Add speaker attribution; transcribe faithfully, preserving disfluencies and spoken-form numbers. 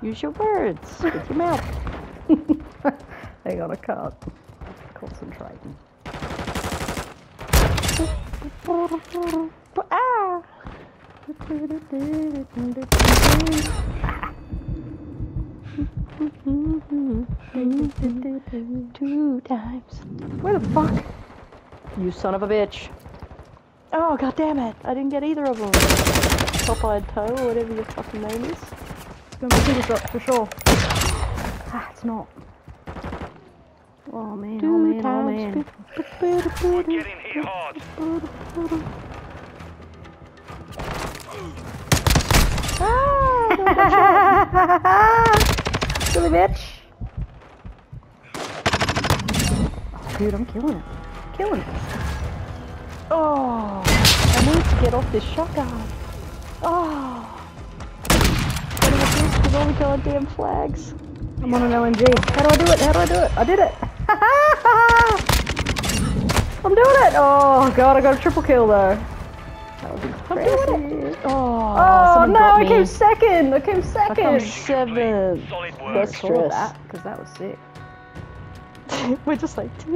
Speaker 1: Use your words with your mouth.
Speaker 2: Hang on, I can't. Concentrating.
Speaker 1: Ah! Two times.
Speaker 2: Where the fuck?
Speaker 1: You son of a bitch. Oh, god damn it. I didn't get either of them. Top-eyed toe, or whatever your fucking name is.
Speaker 2: It's gonna be this up for sure. Ah, it's not. Oh man,
Speaker 1: Two
Speaker 2: oh man,
Speaker 1: times.
Speaker 2: oh man.
Speaker 3: We're getting hit hard.
Speaker 2: Silly bitch. Oh, dude, I'm killing it. Killing it.
Speaker 1: Oh, I need to get off this shotgun. Oh. Getting a piece with all the goddamn flags.
Speaker 2: I'm on an L M G. How do I do it? How do I do it? I did it. I'm doing it. Oh god, I got a triple kill though. That was impressive.
Speaker 1: Oh,
Speaker 2: Oh
Speaker 1: someone
Speaker 2: no,
Speaker 1: got
Speaker 2: I
Speaker 1: me.
Speaker 2: came second. I came
Speaker 1: I
Speaker 2: second.
Speaker 1: come seventh.
Speaker 3: Solid work.
Speaker 1: That's
Speaker 2: I called
Speaker 1: stress.
Speaker 2: that because that was sick.
Speaker 1: We're just like,